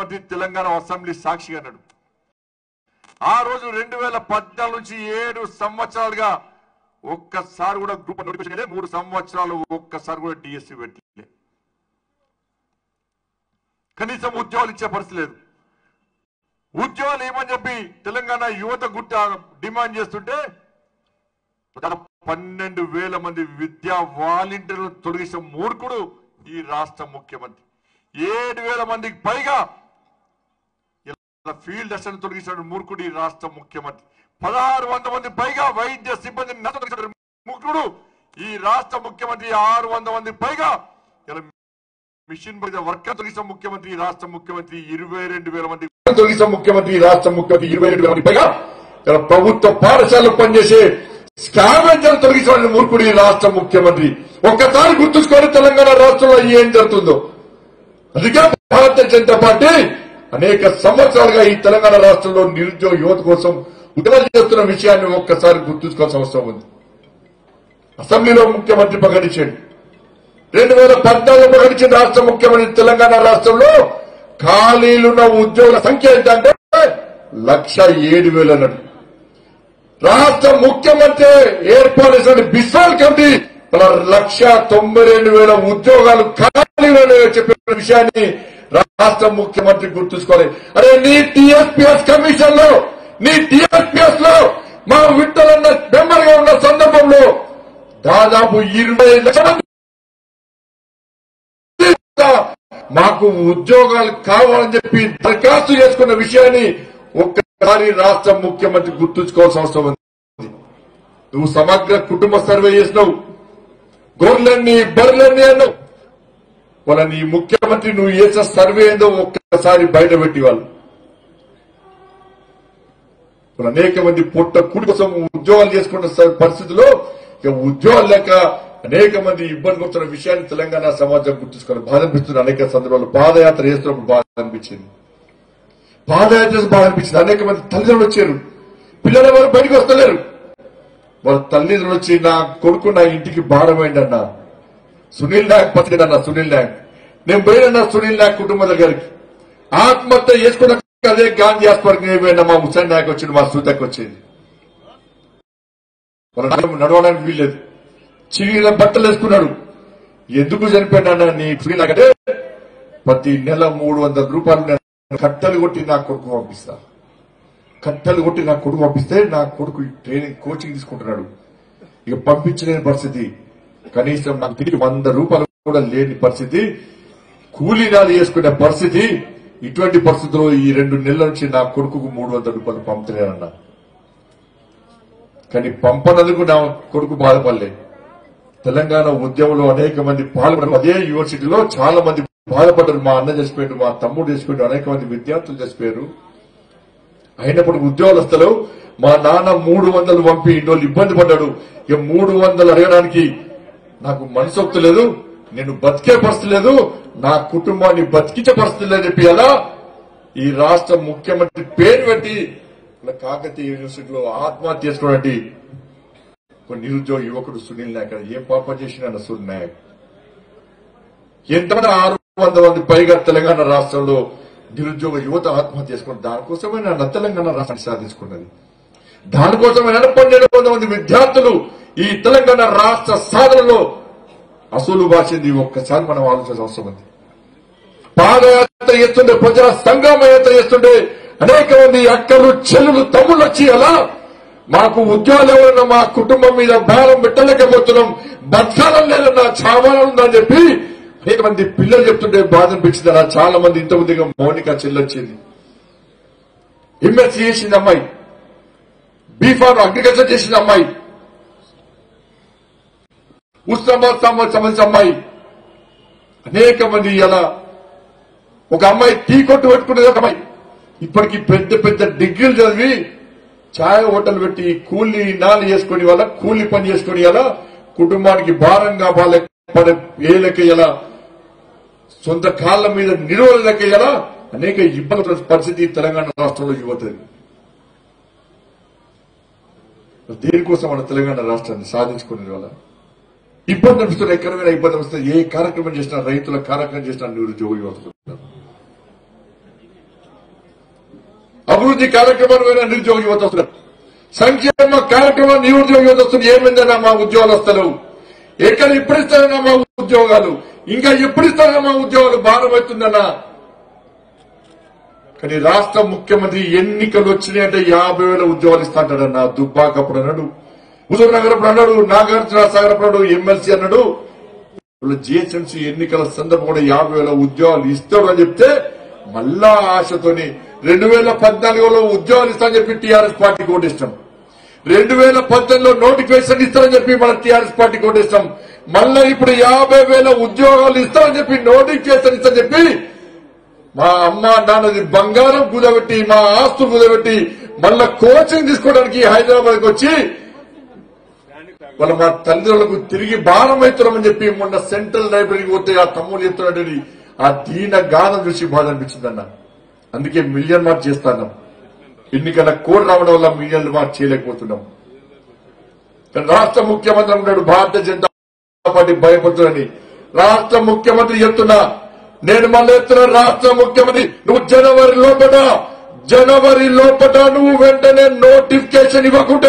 ముఖ్యమంత్రి తెలంగాణ అసెంబ్లీ సాక్షిగా అన్నాడు. ఆ రోజు 2014 నుంచి 7 సంవత్సరాలుగా ఒక్కసారి కూడా గ్రూప్ నోటిఫికేషన్ 3 సంవత్సరాలు ఒక్కసారి కూడా డిఎస్సి పెట్టలే. కనీసం ఉద్యోగాలు ఇచ్చే పరిస్థితి లేదు. ఉద్యోగాలు ఏమని చెప్పి తెలంగాణ యువత గుట్ట డిమాండ్ చేస్తుంటే 12,000 మంది విద్యా వాలంటీర్లను తొలగించిన మూర్ఖుడు ఈ రాష్ట్ర ముఖ్యమంత్రి. 7,000 మందికి పైగా ఫీల్డ్ అసిస్టెంట్ తొలగించిన మూర్ఖుడు ఈ రాష్ట్ర ముఖ్యమంత్రి. 1,600 మంది పైగా వైద్య సిబ్బందిని మూర్ఖుడు ఈ రాష్ట్ర ముఖ్యమంత్రి. 600 మంది పైగా మిషన్ వర్కర్ తొలగించిన ముఖ్యమంత్రి రాష్ట్ర ముఖ్యమంత్రి. 22,000 మంది తొలగించిన ముఖ్యమంత్రి రాష్ట్ర ముఖ్యమంత్రి. 22,000 మంది పైగా ప్రభుత్వ పాఠశాలలో పనిచేసే స్కావెంజర్ తొలగించిన మూర్ఖుడు ఈ రాష్ట్ర ముఖ్యమంత్రి. ఒక్కసారి గుర్తుంచుకొని తెలంగాణ రాష్ట్రంలో ఏం జరుగుతుందో. అందుకే భారతీయ జనతా పార్టీ అనేక సంవత్సరాలుగా ఈ తెలంగాణ రాష్ట్రంలో నిరుద్యోగ యువత కోసం ఉద్యమాలు చేస్తున్న విషయాన్ని ఒక్కసారి గుర్తుంచుకోవాల్సిన అవసరం ఉంది. అసెంబ్లీలో ముఖ్యమంత్రి ప్రకటించాడు. 2014 ప్రకటించిన రాష్ట్ర ముఖ్యమంత్రి తెలంగాణ రాష్ట్రంలో ఖాళీలున్న ఉద్యోగుల సంఖ్య ఏంటంటే 1,07,000 అన్నాడు. రాష్ట్ర ముఖ్యమంత్రి ఏర్పాటు చేసిన బిస్వాల్ కమిటీ 1,92,000 ఉద్యోగాలు ఖాళీలు చెప్పిన విషయాన్ని రాష్ట్ర ముఖ్యమంత్రి గుర్తుంచుకోవాలి. అరే నీ టీఎస్పీఎస్ కమిషన్ లో నీ టీఎస్పీఎస్ లో మా విట్టలన్న మెంబర్ గా ఉన్న సందర్భంలో దాదాపు 20 లక్షల మంది మాకు ఉద్యోగాలు కావాలని చెప్పి దరఖాస్తు చేసుకున్న విషయాన్ని ఒక్కసారి రాష్ట్ర ముఖ్యమంత్రి గుర్తుంచుకోవాల్సిన అవసరం ఉంది. నువ్వు సమగ్ర కుటుంబ సర్వే చేసినావు, గొర్రెలన్నీ బర్రెలన్నీ అన్నావు. వాళ్ళ నీ ముఖ్యమంత్రి నువ్వు చేసే సర్వే ఏందో ఒక్కసారి బయట పెట్టి వాళ్ళు అనేక మంది పొట్ట కుడి కోసం ఉద్యోగాలు చేసుకున్న పరిస్థితుల్లో ఇక ఉద్యోగాలు లేక అనేక మంది ఇబ్బంది పడుతున్న విషయాన్ని తెలంగాణ సమాజం గుర్తుంచుకోవాలి. బాధ అనిపిస్తుంది. అనేక సందర్భాలు పాదయాత్ర చేస్తున్నప్పుడు బాధ అనిపించింది. పాదయాత్ర బాధ అనిపించింది. అనేక మంది తల్లిదండ్రులు వచ్చారు, పిల్లలు ఎవరు బయటకు వస్తలేరు. వాళ్ళ తల్లిదండ్రులు వచ్చి నా కొడుకు నా ఇంటికి భారమైందన్న సునీల్ నాయక్ పత్రిక అన్న సునీల్ నాయక్. నేను పోయినా సునీల్ నాయక్ కుటుంబ దగ్గరికి ఆత్మహత్య చేసుకున్న అదే గాంధీ హాస్పిటల్కి పోయినా మా హుసేన్ నాయక్ వచ్చింది, మా సూతక్ వచ్చింది. వాళ్ళ నడవడానికి వీల్లేదు. చిరిగిన బట్టలు వేసుకున్నాడు. ఎందుకు చనిపోయినా నీ సునీల్ నాయక్ అంటే ప్రతి నెల 300 రూపాయలు నేను కట్టలు కొట్టి నా కొడుకు పంపిస్తా. కట్టలు కొట్టి నా కొడుకు పంపిస్తే నా కొడుకు ట్రైనింగ్ కోచింగ్ తీసుకుంటున్నాడు. ఇక పంపించలేని పరిస్థితి. కనీసం నాకు తిరిగి 100 రూపాయలు కూడా లేని పరిస్థితి. కూలీనాలు చేసుకునే పరిస్థితి. ఇటువంటి పరిస్థితుల్లో ఈ 2 నెలల నుంచి నా కొడుకుకు 300 రూపాయలు పంపుతున్నానన్నా. కానీ పంపనందుకు నా కొడుకు బాధపడలే. తెలంగాణ ఉద్యమంలో అనేక మంది పాల్గొన్నారు. అదే యూనివర్సిటీలో చాలా మంది బాధపడ్డారు. మా అన్న చచ్చిపోయాడు, మా తమ్ముడు చచ్చిపోయాడు, అనేక మంది విద్యార్థులు చచ్చిపోయారు. అయినప్పుడు ఉద్యోగస్తులు మా నాన్న 300 పంపి ఇన్నోళ్ళు ఇబ్బంది పడ్డాడు. ఇక 300 అడగడానికి నాకు మనసొక్త లేదు, నేను బతికే పరిస్థితి లేదు, నా కుటుంబాన్ని బతికించే పరిస్థితి లేదు చెప్పి అలా ఈ రాష్ట్ర ముఖ్యమంత్రి పేరు పెట్టి కాకతీయ యూనివర్సిటీలో ఆత్మహత్య చేసుకున్నట్టు నిరుద్యోగ యువకుడు సునీల్ నాయక్. ఏం పాపం చేసిన సునీల్ నాయక్? ఎంతమంది 600 మంది పైగా తెలంగాణ రాష్ట్రంలో నిరుద్యోగ యువత ఆత్మహత్య చేసుకున్నారు. దానికోసమే నా తెలంగాణ రాష్ట్రాన్ని సాధించుకున్నది. దానికోసమే 12,000 మంది విద్యార్థులు ఈ తెలంగాణ రాష్ట్ర సాధనలో అసలు బాసింది. ఒక్కసారి మనం ఆలోచించాల్సిన అవసరం ఉంది. పాదయాత్ర చేస్తుండే, ప్రజా సంగ్రామ యాత్ర చేస్తుండే అనేక మంది అక్కలు చెల్లులు తమ్ముళ్ళు వచ్చి అలా మాకు ఉద్యోగాలు ఎవరన్నా మా కుటుంబం మీద భారం పెట్టలేకపోతున్నాం, బతకాలం లేదన్నా చావాలనుందని చెప్పి అనేక మంది పిల్లలు చెప్తుంటే బాధ అనిపించింది. అలా చాలా మంది ఇంతకుముందుగా మౌనిక చెల్లొచ్చింది, ఎంఎస్సీ చేసింది అమ్మాయి, బీఫార్మ్ అగ్రికల్చర్ చేసింది అమ్మాయి, ఉస్మానాబాద్ సంబంధించిన అమ్మాయి, అనేక మంది అలా ఒక అమ్మాయి టీ కొట్టు పెట్టుకునేది ఒక అమ్మాయి. ఇప్పటికీ పెద్ద పెద్ద డిగ్రీలు చదివి ఛాయ్ హోటల్ పెట్టి కూలీ నాలు చేసుకుని వాళ్ళ కూలీ పని చేసుకుని అలా కుటుంబానికి భారంగా పడే ఏలకెయ్యాల, సొంత కాళ్ల మీద నిలువలకెయ్యాలా అనేక ఇబ్బందుల పరిస్థితి తెలంగాణ రాష్ట్రంలో యువతది. దేనికోసం మన తెలంగాణ రాష్ట్రాన్ని సాధించుకునే వాళ్ళ ఇబ్బంది అనిపిస్తున్న ఎక్కడైనా ఇబ్బంది వస్తే ఏ కార్యక్రమం చేసినా, రైతుల కార్యక్రమం చేసినా నిరుద్యోగ యువత అభివృద్ధి కార్యక్రమాలు నిరుద్యోగ యువత వస్తున్నారు, సంక్షేమ కార్యక్రమాలు నిరుద్యోగ యువత వస్తుంది. ఏమైందన్నా మా ఉద్యోగాలు వస్తారు, ఎక్కడ ఎప్పుడు ఇస్తారన్నా మా ఉద్యోగాలు, ఇంకా ఎప్పుడు ఇస్తారన్నా మా ఉద్యోగాలు, భారం అవుతుందన్నా. కానీ రాష్ట్ర ముఖ్యమంత్రి ఎన్నికలు వచ్చినాయంటే 50,000 ఉద్యోగాలు ఇస్తాంటాడన్నా. దుబ్బాకప్పుడు అన్నాడు, హుజూర్ నగర్ అప్పుడు అన్నాడు, నాగార్జున సాగర్ అప్పుడు ఎమ్మెల్సీ అన్నాడు. జిహెచ్ఎంసీ ఎన్నికల సందర్భంగా 50,000 ఉద్యోగాలు ఇస్తాడు అని చెప్తే మళ్ళా ఆశతోని 2014లో ఉద్యోగాలు ఇస్తామని చెప్పి టీఆర్ఎస్ పార్టీకి ఓటేస్తాం, 2018లో నోటిఫికేషన్ ఇస్తామని చెప్పి మన టీఆర్ఎస్ పార్టీకి ఓటేస్తాం, మళ్ళా ఇప్పుడు 50,000 ఉద్యోగాలు ఇస్తామని చెప్పి నోటిఫికేషన్ ఇస్తామని చెప్పి మా అమ్మ నాన్నది బంగారం కుదబెట్టి, మా ఆస్తులు కుదబెట్టి మళ్ళా కోచింగ్ తీసుకోవడానికి హైదరాబాద్కి వచ్చి వాళ్ళ మా తల్లిదండ్రులకు తిరిగి భారం అవుతున్నామని చెప్పి మొన్న సెంట్రల్ లైబ్రరీకి పోతే ఆ తమ్ముడు చెప్తున్నాడని ఆ దీన గానం చూసి బాధ అనిపించిందన్న. అందుకే మిలియన్ మార్క్ చేస్తాను. ఎన్నికల కోడ్ రావడం వల్ల మిలియన్ మార్క్ చేయలేకపోతున్నాం. కానీ రాష్ట్ర ముఖ్యమంత్రి ఉన్నాడు, భారతీయ జనతా పార్టీ భయపడుతుందని రాష్ట్ర ముఖ్యమంత్రి చెప్తున్నా. నేను మళ్ళీ చెప్తున్నా, రాష్ట్ర ముఖ్యమంత్రి నువ్వు జనవరి లోపల నువ్వు వెంటనే నోటిఫికేషన్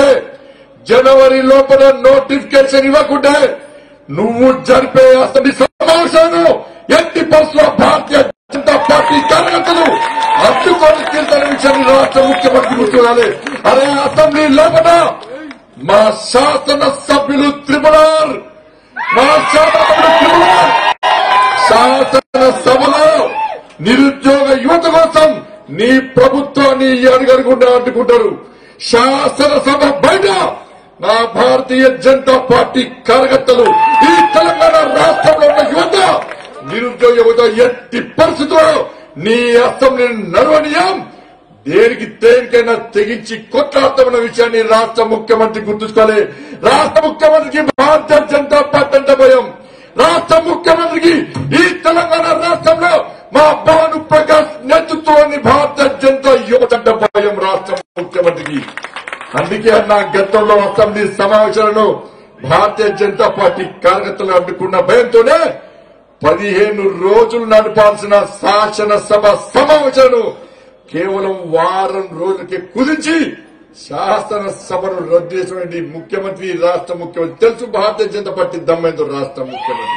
ఇవ్వకుంటే నువ్వు జరిపే అసెంబ్లీ సమావేశాలు ఎట్టి పరిస్థితుల్లో భారతీయ జనతా పార్టీ కార్యకర్తలు అడ్డుకొని తీర్చిన విషయాన్ని రాష్ట్ర ముఖ్యమంత్రి గుర్తురాలి. అరే అసెంబ్లీ లోపల మా శాసన సభ్యులు ట్రిబ్యునల్ శాసన సభలో నిరుద్యోగ యువత కోసం నీ ప్రభుత్వాన్ని అడుగడుగుండా అడ్డుకుంటారు. శాసనసభ బయట నా భారతీయ జనతా పార్టీ కార్యకర్తలు ఈ తెలంగాణ రాష్ట్రంలో ఉన్న యువత నిరుద్యోగ యువత ఎట్టి పరిస్థితుల్లో నీ అసెంబ్లీని నడవనీయం, దేనికైనా తెగించి కొట్లాడతామన్న విషయాన్ని రాష్ట్ర ముఖ్యమంత్రి గుర్తుంచుకోవాలి. రాష్ట్ర ముఖ్యమంత్రికి భారతీయ జనతా పార్టీ అంటే భయం. రాష్ట్ర ముఖ్యమంత్రికి ఈ తెలంగాణ రాష్ట్రంలో మా భాను ప్రకాష్ నేతృత్వాన్ని భారతీయ జనతా యువత అంటే భయం రాష్ట్ర ముఖ్యమంత్రికి. అందుకే అన్న గతంలో అసెంబ్లీ సమావేశాలను భారతీయ జనతా పార్టీ కార్యకర్తలు అడ్డుకున్న భయంతోనే 15 రోజులు నడపాల్సిన శాసనసభ సమావేశాలను కేవలం వారం రోజులకే కుదించి శాసనసభను రద్దు చేసినటువంటి ముఖ్యమంత్రి రాష్ట్ర ముఖ్యమంత్రి తెలుసు భారతీయ జనతా పార్టీ దమ్మైందో రాష్ట్ర ముఖ్యమంత్రి.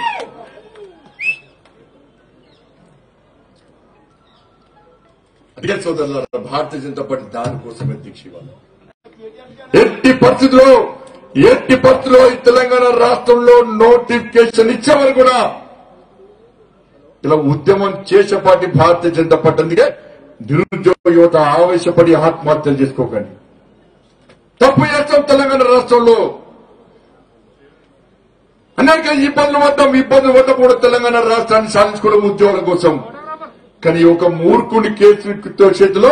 అదే సోదరులారా, భారతీయ జనతా పార్టీ దానికోసమే దీక్ష ఇవ్వాలి. ఎట్టి పరిస్థితుల్లో ఈ తెలంగాణ రాష్ట్రంలో నోటిఫికేషన్ ఇచ్చేవారు కూడా ఇలా ఉద్యమం చేసే పార్టీ భారతీయ జనతా పార్టీ. అందుకే నిరుద్యోగ యువత ఆవేశపడి ఆత్మహత్యలు చేసుకోకండి. తప్పు చేస్తాం. తెలంగాణ రాష్ట్రంలో అనేక ఇబ్బందులు పడ్డ కూడా తెలంగాణ రాష్ట్రాన్ని సాధించుకోవడం ఉద్యోగాల కోసం. కానీ ఒక మూర్ఖుని కేసు చేతిలో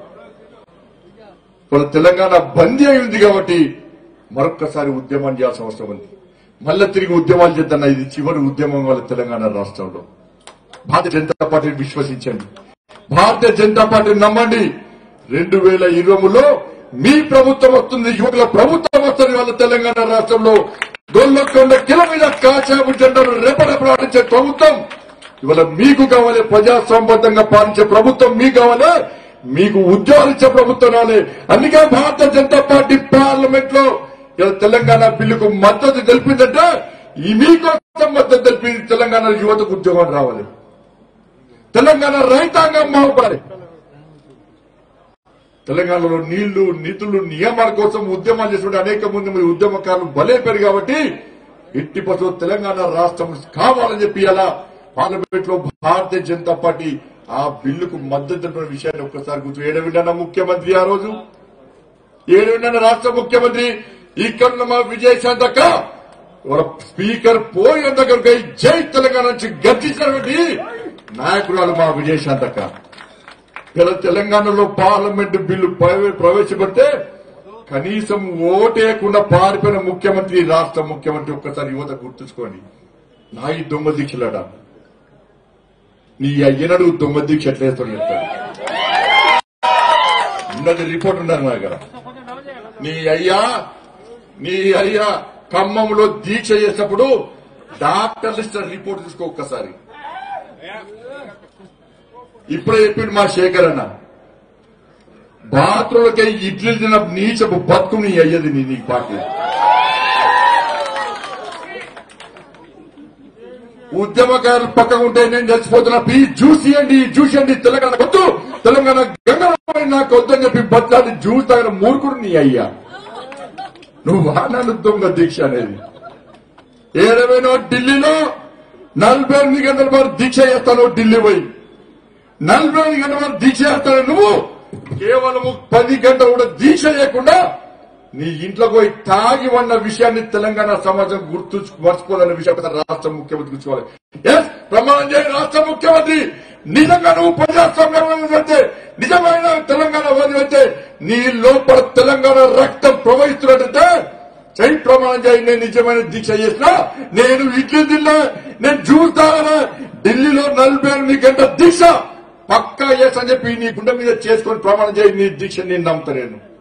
వాళ్ళ తెలంగాణ బందీ అయింది కాబట్టి మరొక్కసారి ఉద్యమం చేయాల్సిన అవసరం ఉంది. మళ్ళా తిరిగి ఉద్యమాలు చేద్దాం. ఇది చివరి ఉద్యమం వాళ్ళ తెలంగాణ రాష్ట్రంలో. భారతీయ జనతా పార్టీని విశ్వసించండి, భారతీయ జనతా పార్టీని నమ్మండి. 2020లో మీ ప్రభుత్వం వస్తుంది, యువకుల ప్రభుత్వం వస్తుంది. వాళ్ళ తెలంగాణ రాష్ట్రంలో 12 కిలోమీటర్ల కాషాయపు జెండాను రెపరెపలాడించే ప్రభుత్వం ఇవాళ మీకు కావాలి. ప్రజాస్వామ్యబద్ధంగా పాలించే ప్రభుత్వం మీకు కావాలి. మీకు ఉద్యోగాలు ఇచ్చే ప్రభుత్వం రావాలి. అందుకే భారతీయ జనతా పార్టీ పార్లమెంట్ లో తెలంగాణ బిల్లుకు మద్దతు తెలిపిందంటే ఈ మీకోసం మద్దతు తెలిపి తెలంగాణ యువతకు ఉద్యోగం రావాలి. తెలంగాణ రైతాంగం బాగుపడాలి. తెలంగాణలో నీళ్లు, నిధులు, నియమాల కోసం ఉద్యమాలు చేస్తుంటే అనేక మంది ఉద్యమకారులు బలైపోయారు కాబట్టి ఎట్టి పరిస్థితుల్లో తెలంగాణ రాష్ట్రం కావాలని చెప్పి అలా పార్లమెంట్ లో భారతీయ జనతా పార్టీ ఆ బిల్లుకు మద్దతు తెలిపిన విషయాన్ని ఒక్కసారి గుర్తు. ఏడవిండన్న ముఖ్యమంత్రి ఆ రోజు, ఏడవిండన్న రాష్ట్ర ముఖ్యమంత్రి ఇక్కడ మా విజయశాంతక్క స్పీకర్ పోయిన దగ్గర జై తెలంగాణ నుంచి గర్జించినటువంటి నాయకురాలు మా విజయశాంతక్క. ఇలా తెలంగాణలో పార్లమెంట్ బిల్లు ప్రవేశపెడితే కనీసం ఓటేయకుండా పారిపోయిన ముఖ్యమంత్రి రాష్ట్ర ముఖ్యమంత్రి. ఒక్కసారి యువత గుర్తుంచుకోండి. నా ఈ దొంగ దీక్షలాట నీ అయ్యనడు దొంగ దీక్ష ఎట్లేస్తాడు చెప్తాడు. ఉన్నది రిపోర్ట్ ఉన్నారు నా దగ్గర. నీ అయ్యా ఖమ్మంలో దీక్ష చేసినప్పుడు డాక్టర్ లిస్ట్ రిపోర్ట్ తీసుకో ఒక్కసారి. ఇప్పుడే చెప్పిండు మా శేఖర్ అన్న, బాత్రూంలకే ఇడ్లీ తిన్న నీచపు బతుకుని అయ్యేది నీ పార్టీ. ఉద్యమకారులు పక్కకు ఉంటే నేను చచ్చిపోతున్నా, జ్యూస్ ఇవ్వండి తెలంగాణ వద్దు, తెలంగాణ గంగ నాకు వద్దని చెప్పి బట్లాడి జ్యూస్ తాగిన మూర్ఖుడు నీ అయ్యా. నువ్వు వాహనాలు దొంగ దీక్ష అనేది ఏడవేనో ఢిల్లీలో 48 గంటల పాటు దీక్ష చేస్తాను. ఢిల్లీ పోయి 48 గంటల పాటు దీక్ష చేస్తాను. నువ్వు కేవలం 10 గంటలు కూడా దీక్ష చేయకుండా నీ ఇంట్లో పోయి తాగి ఉన్న విషయాన్ని తెలంగాణ సమాజం మర్చిపోదన్న విషయం రాష్ట్ర ముఖ్యమంత్రి గుర్తుకోవాలి. ఎస్, ప్రమాణం చేయ రాష్ట్ర ముఖ్యమంత్రి. నిజంగా నువ్వు ప్రజాస్వామ్యం అయితే, నిజమైన తెలంగాణ వాది అయితే, నీ లోపల తెలంగాణ రక్తం ప్రవహిస్తున్నట్టయితే చెయ్యి, ప్రమాణం చేయి. నేను నిజమైన దీక్ష చేసినా, నేను ఇడ్లీ తిన్నా, నేను జ్యూస్ తాగనా, ఢిల్లీలో 48 గంటల దీక్ష పక్కా చేస్తా అని చెప్పి నీ గుండె మీద చేసుకొని ప్రమాణం చేయి. నీ దీక్ష నేను నమ్ముతా. నేను